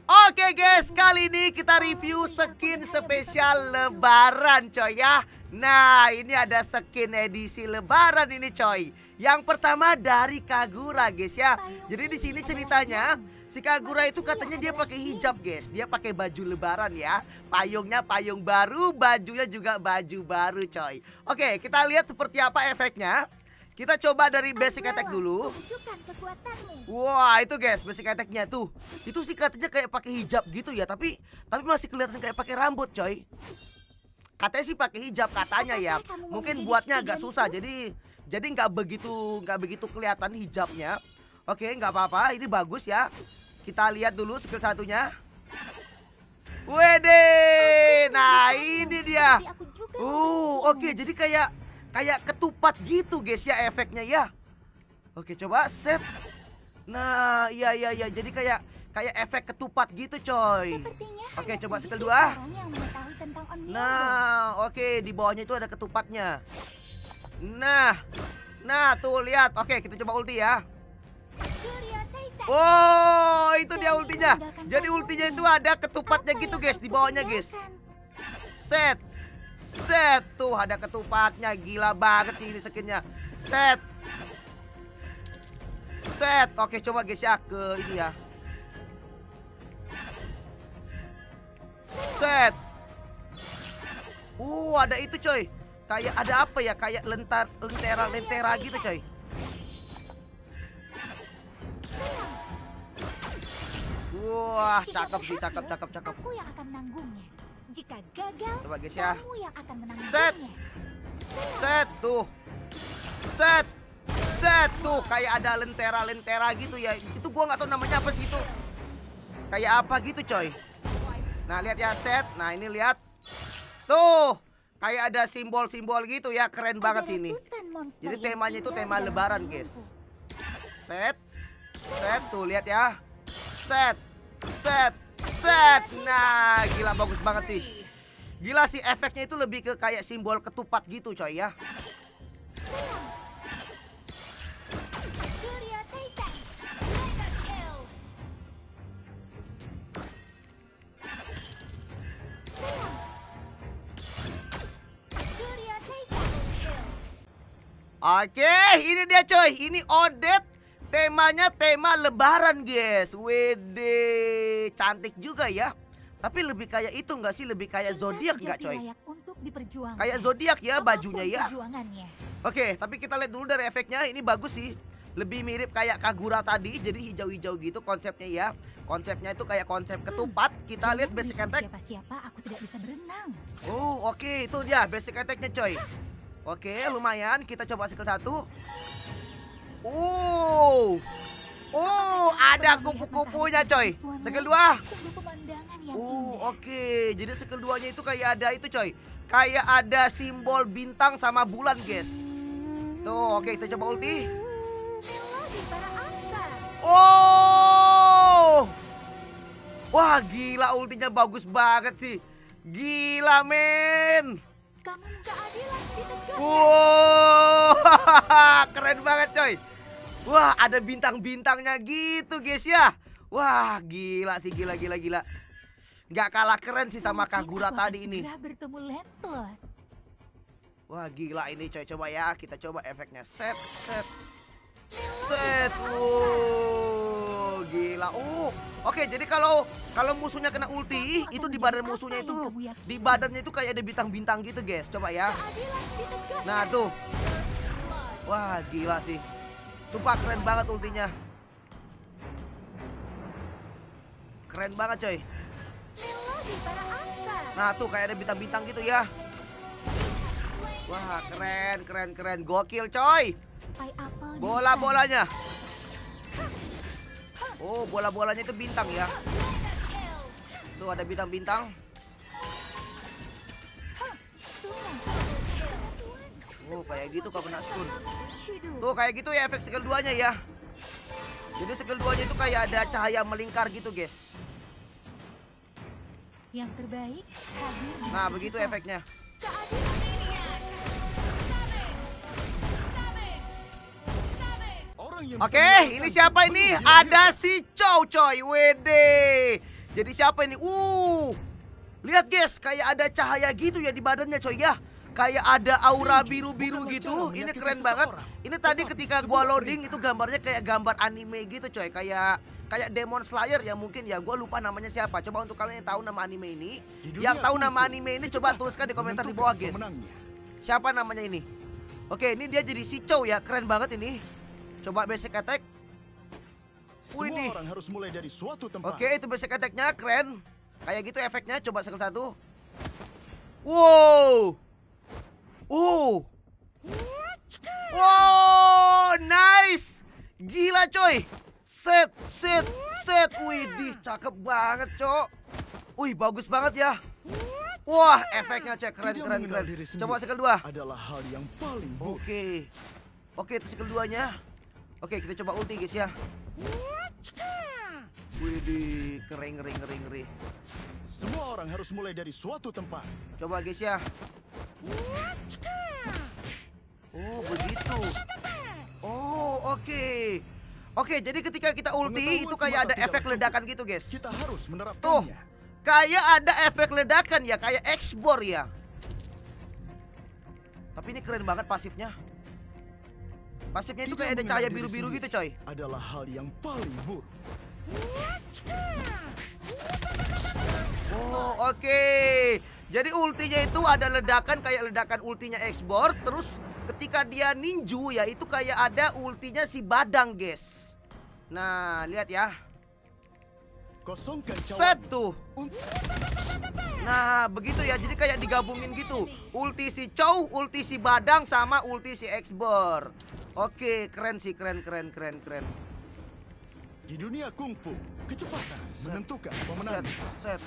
Oke guys, kali ini kita review skin spesial lebaran coy ya. Nah, ini ada skin edisi lebaran ini coy. Yang pertama dari Kagura guys ya. Jadi di sini ceritanya si Kagura itu katanya dia pakai hijab guys. Dia pakai baju lebaran ya. Payungnya payung baru, bajunya juga baju baru coy. Oke, kita lihat seperti apa efeknya. Kita coba dari basic attack dulu. Wah, itu guys basic attacknya tuh. Itu sih katanya kayak pakai hijab gitu ya, tapi masih kelihatan kayak pakai rambut coy. Katanya sih pakai hijab katanya ya. Mungkin buatnya agak susah, jadi nggak begitu kelihatan hijabnya. Oke, nggak apa-apa, ini bagus ya. Kita lihat dulu skill satunya. Wede, nah ini dia. Oke, jadi kayak ketupat gitu guys ya efeknya ya. Oke, coba set. Nah, iya. Jadi kayak efek ketupat gitu coy. Oke, coba skill 2. Nah, oke, di bawahnya itu ada ketupatnya. Nah, tuh lihat. Oke, kita coba ulti ya. Oh, itu dia ultinya. Jadi ultinya itu ada ketupatnya gitu guys di bawahnya guys. Set. Tuh ada ketupatnya. Gila banget sih ini skinnya. Set. Oke, coba guys ya ke ini ya. Set. Ada itu coy. Kayak ada apa ya? Kayak lentera gitu coy. Wah, cakep sih, cakep. Aku yang akan menanggungnya. Jika gagal, coba guys ya. kamu yang akan menanggungnya. Set tuh. Tuh kayak ada lentera gitu ya. Itu gua nggak tahu namanya apa sih itu. Kayak apa gitu coy. Nah, lihat ya set. Nah, ini lihat. Tuh, kayak ada simbol-simbol gitu ya. Keren banget sih ini. Jadi temanya itu tema lebaran guys. Set. Tuh lihat ya. Set. Nah, gila bagus banget sih. Gila sih efeknya itu lebih ke kayak simbol ketupat gitu coy ya. Oke, ini dia coy. Ini Odette. Temanya tema lebaran guys. Wede, cantik juga ya. Tapi lebih kayak itu nggak sih? Lebih kayak zodiak nggak coy? Kayak zodiak ya bajunya ya. Oke, tapi kita lihat dulu dari efeknya. Ini bagus sih. Lebih mirip kayak Kagura tadi. Jadi hijau-hijau gitu konsepnya ya. Konsepnya itu kayak konsep ketupat. Kita lihat basic attack. Siapa aku tidak bisa berenang. Oh, oke, itu dia basic attacknya coy. Oke, lumayan. Kita coba skill 1. Ada kupu-kupunya coy. Skill 2. Oke. Jadi skill 2-nya itu kayak ada itu coy. Kayak ada simbol bintang sama bulan guys. Tuh, oke, kita coba ulti. Wah, gila ultinya bagus banget sih. Gila men. Keren banget coy. Wah, ada bintang-bintangnya gitu guys ya. Wah, gila sih, gila. Gak kalah keren sih sama Kagura tadi ini. Wah, gila ini coy. Coba ya, kita coba efeknya. Set. Gila. Oke, jadi kalau musuhnya kena ulti, itu di badan musuhnya itu, di badannya itu kayak ada bintang-bintang gitu guys. Coba ya. Nah, tuh. Wah, gila sih. Sumpah keren banget ultinya. Keren banget coy. Nah, tuh kayak ada bintang-bintang gitu ya. Wah, keren. Gokil coy. Bola-bolanya. Bola-bolanya itu bintang ya. Tuh ada bintang-bintang. Kayak gitu kau kena stun. Tuh kayak gitu ya efek skill 2-nya ya. Jadi skill 2-nya itu kayak ada cahaya melingkar gitu guys. Yang terbaik. Nah, begitu efeknya. Oke, ini siapa ini? Ada si Chow coy. Wede. Jadi siapa ini? Lihat guys, kayak ada cahaya gitu ya di badannya coy ya. Kayak ada aura biru-biru gitu. Ini keren banget. Ini tadi ketika gua loading itu gambarnya kayak gambar anime gitu coy. Kayak Demon Slayer ya mungkin ya. Gua lupa namanya siapa. Coba untuk kalian yang tahu nama anime ini, yang tahu nama anime ini coba tuliskan di komentar di bawah guys. Siapa namanya ini? Oke, ini dia jadi si Chow ya. Keren banget ini. Coba basic attack. Semua orang harus mulai dari suatu tempat. Oke, itu basic attack-nya keren. Kayak gitu efeknya. Coba skill 1. Wow. Wow, nice. Gila coy. Set. Widih, cakep banget cok. Wih, bagus banget ya. Wah, efeknya cek keren. Coba skill 2. Adalah hal yang paling buruk. Oke, itu skill 2-nya. Oke, kita coba ulti guys ya. Widih, ngeri. Semua orang harus mulai dari suatu tempat. Coba guys ya. Oh, begitu. Oh, oke. Oke, jadi ketika kita ulti itu kayak ada efek ledakan gitu guys. Kita harus Tuh, menerapkannya. kayak ada efek ledakan ya, kayak X-Bor ya. Tapi ini keren banget pasifnya. Pasifnya itu kayak ada cahaya biru-biru gitu coy. Adalah hal yang paling buruk. Oh, oke. Jadi ultinya itu ada ledakan kayak ledakan ultinya X-Bor. Terus ketika dia ninju ya itu kayak ada ultinya si Badang guys. Nah, lihat ya. Kosongkan cawan. Set tuh. Nah, begitu ya. Jadi kayak digabungin gitu. Ulti si Chow, ulti si Badang sama ulti si X-Bor. Oke, keren sih, keren. Di dunia kungfu, kecepatan menentukan pemenang. Set.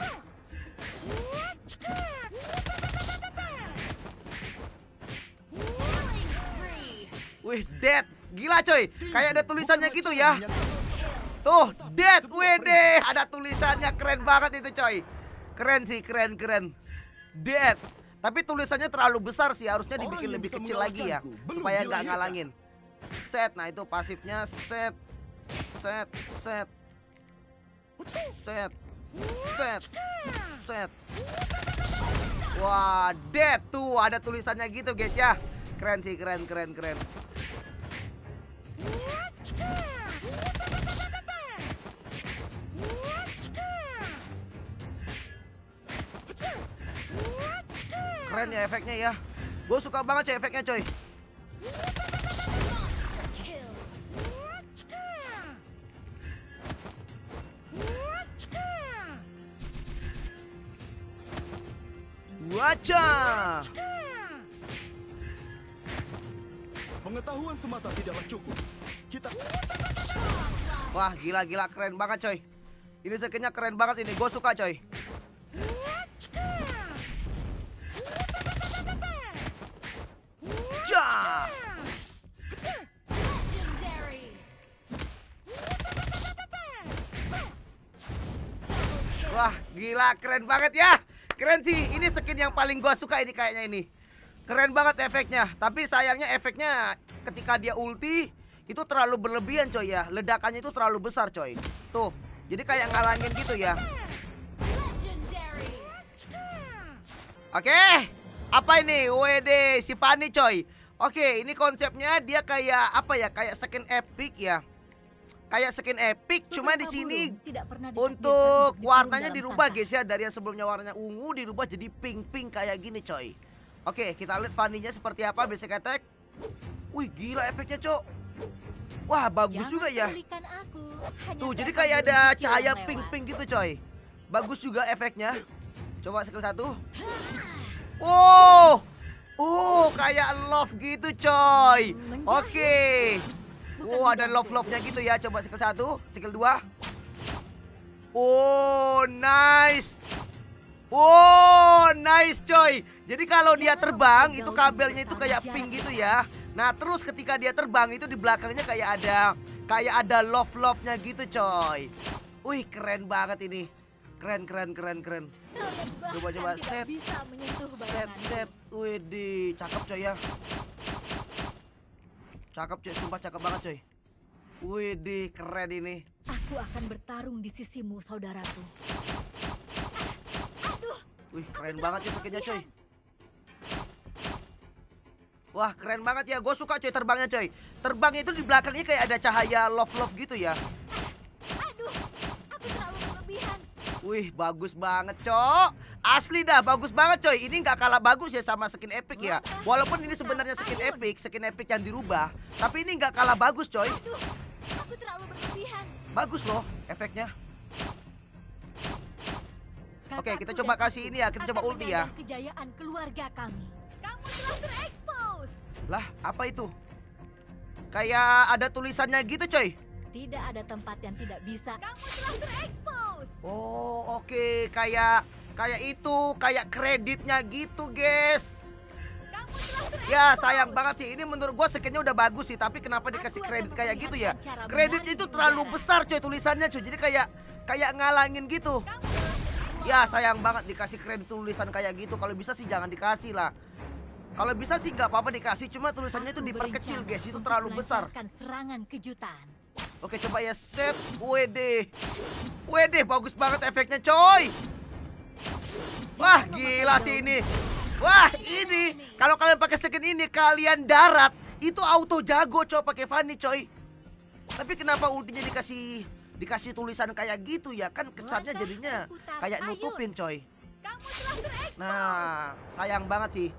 Wih, dead. Gila coy. Kayak ada tulisannya gitu ya. Tuh, dead. Wede, ada tulisannya, keren banget itu coy. Keren sih, keren. Dead. Tapi tulisannya terlalu besar sih, harusnya dibikin lebih kecil lagi ya, supaya nggak ngalangin. Set, nah itu pasifnya. Set. Wah, dead tuh, ada tulisannya gitu guys ya. Keren sih, keren. Keren ya efeknya ya. Gue suka banget coy efeknya coy. Wajah. Pengetahuan semata tidaklah cukup. Wah, gila keren banget coy. Ini skinnya keren banget ini. Gue suka coy. Wah, gila keren banget ya. Keren sih. Ini skin yang paling gua suka ini kayaknya ini. Keren banget efeknya. Tapi sayangnya efeknya ketika dia ulti itu terlalu berlebihan coy ya. Ledakannya itu terlalu besar coy. Tuh. Jadi kayak ngalangin gitu ya. Oke. Apa ini? WD si Fanny coy. Oke, ini konsepnya dia kayak apa ya? Kayak skin epic ya. Kayak skin epic, cuma di sini untuk warnanya dirubah guys ya, dari yang sebelumnya warnanya ungu dirubah jadi pink kayak gini coy. Oke, kita lihat Fanny-nya seperti apa basic attack. Wih, gila efeknya cok. Wah, bagus juga ya. Tuh, jadi kayak ada cahaya pink gitu coy. Bagus juga efeknya. Coba skill 1. Oh, kayak love gitu coy. Oke. Oh, ada love-nya gitu ya. Coba skill 1, skill 2. Oh, nice. Oh, nice coy. Jadi kalau dia terbang itu kabelnya itu kayak pink gitu ya. Nah, terus ketika dia terbang itu di belakangnya kayak ada love-nya gitu coy. Wih, keren banget ini. Keren. Coba set. Wih, cakep coy ya. Cakep coy, sumpah cakep banget coy. Widih, keren ini. Aku akan bertarung di sisimu, saudaraku. Wih, keren banget ya skinnya coy. Wah, keren banget ya. Gue suka coy terbangnya coy. Terbangnya itu di belakangnya kayak ada cahaya love gitu ya. Aduh, aku terlalu berlebihan. Wih, bagus banget cok. Asli dah, bagus banget coy. Ini nggak kalah bagus ya sama skin epic ya. Walaupun ini sebenarnya skin epic yang dirubah, tapi ini nggak kalah bagus coy. Aduh, aku terlalu berlebihan. Bagus loh efeknya. Oke, kita Kakakku coba dan kasih aku ini ya. Kita coba akan ulti ya. menyandang kejayaan keluarga kami. Kamu telah terekspos. Lah, apa itu? Kayak ada tulisannya gitu coy. Tidak ada tempat yang tidak bisa. Kamu telah terekspos. Oh, oke. Kayak itu, kayak kreditnya gitu, guys. Kamu telah terekspos. Ya, sayang banget sih. Ini menurut gua skinnya udah bagus sih, tapi kenapa dikasih Aku akan kredit kayak gitu ya? memperlihatkan cara Kredit menari itu di terlalu udara. besar coy tulisannya coy. Jadi kayak ngalangin gitu. Kamu telah Ya, sayang banget dikasih kredit tulisan kayak gitu. Kalau bisa sih jangan dikasih lah. Kalau bisa sih nggak apa-apa dikasih, cuma tulisannya itu Aku diperkecil, berencana guys. Itu untuk terlalu besar. melancarkan serangan kejutan. Oke, coba ya set. WD. WD, bagus banget efeknya, coy. Wah, gila sih ini. Wah, ini kalau kalian pakai skin ini kalian darat, itu auto jago coy pakai Fanny, coy. Tapi kenapa ultinya dikasih tulisan kayak gitu ya? Kan kesannya jadinya kayak nutupin, coy. Kamu telah terekspos. Nah, sayang banget sih.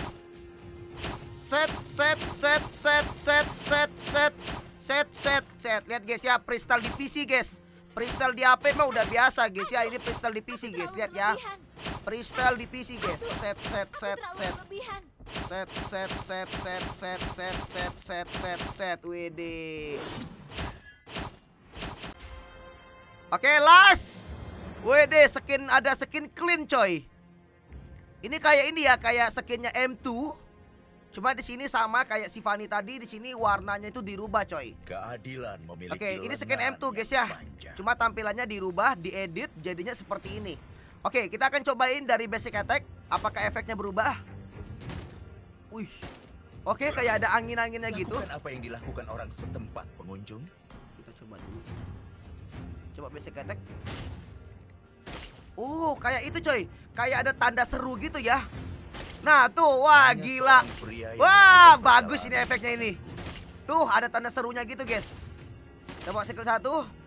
Set. Lihat guys ya, kristal di PC guys. Kristal di HP mah udah biasa guys ya. Ini kristal di PC guys, lihat ya. Kristal di PC guys. Set. Wede. Oke, last. Wede, ada skin clean coy. Ini kayak ini ya, kayak skinnya M2. Cuma di sini sama kayak si Fanny tadi, di sini warnanya itu dirubah coy. Keadilan memiliki Oke, ini skin lengan M2 guys yang ya. panjang. Cuma tampilannya dirubah, diedit jadinya seperti ini. Oke, kita akan cobain dari basic attack. Apakah efeknya berubah? Wih. Oke, kayak ada angin-anginnya gitu. Lakukan apa yang dilakukan orang setempat, pengunjung. Kita coba dulu. Coba basic attack. Kayak itu coy. Kayak ada tanda seru gitu ya. Nah tuh, wah Hanya gila. seorang pria yang Wah, memiliki bagus ini perjalanan. efeknya ini. Tuh, ada tanda serunya gitu guys. Coba skill 1.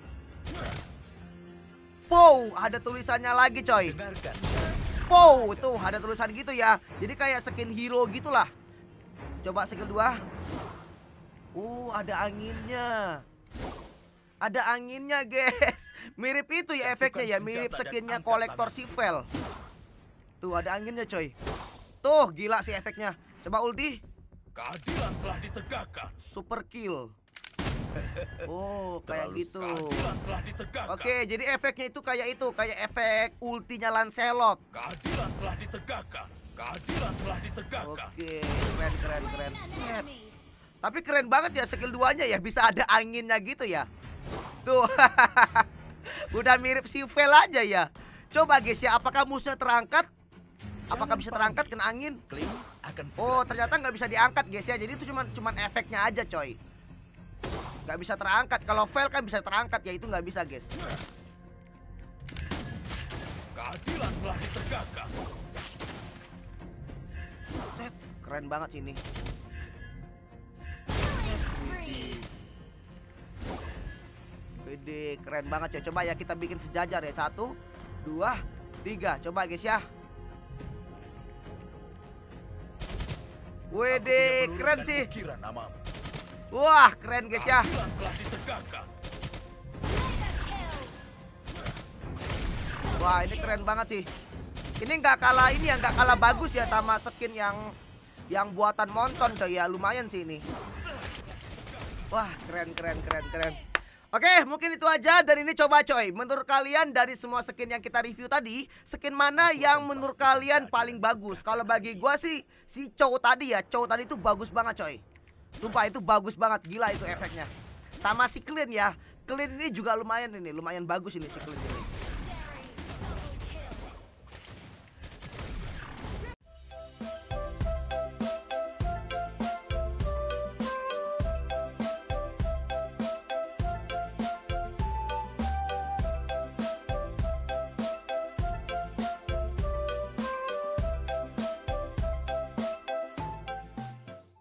Pow, ada tulisannya lagi coy. Dengarkan. Pow, tuh ada tulisan gitu ya. Jadi kayak skin hero gitulah. Coba skill 2. Ada anginnya. Ada anginnya guys. Mirip itu ya efeknya ya, mirip senjata dan skinnya angkat kolektor tangan. Sivel. Tuh ada anginnya coy. Tuh gila sih efeknya. Coba ulti. Keadilan telah ditegakkan. Super kill. Kayak Terlalu gitu. keadilan telah ditegakkan. Oke, jadi efeknya itu, kayak efek ultinya Lancelot. Keadilan telah ditegakkan. Keadilan telah ditegakkan. Oke, keren. Set. Tapi keren banget ya skill 2-nya ya, bisa ada anginnya gitu ya. Tuh. Udah mirip Sivel aja ya. Coba guys ya, apakah musuhnya terangkat? Apakah bisa terangkat kena angin? Kling akan segera Ternyata nggak bisa diangkat guys ya. Jadi itu cuman efeknya aja coy. Nggak bisa terangkat. Kalau fail kan bisa terangkat ya, itu nggak bisa guys. keadilan telah ditegakkan. Set, keren banget sih ini. Wede, keren banget ya. Coba ya kita bikin sejajar ya. 1, 2, 3. Coba guys ya. Wede, keren sih. Kira namamu. Wah, keren guys ya. Keadilan telah ditegakkan. Wah, ini keren banget sih. Ini nggak kalah ini ya, nggak kalah bagus ya sama skin yang buatan Monton coy ya. Lumayan sih ini. Wah, keren. Oke, mungkin itu aja dari ini coba coy. Menurut kalian dari semua skin yang kita review tadi, skin mana yang menurut kalian paling bagus? Kalau bagi gua sih si Chow tadi ya. Chow tadi itu bagus banget coy. Sumpah itu bagus banget, gila itu efeknya. Sama si Clean ya. Clean ini juga lumayan bagus ini si Clean ini.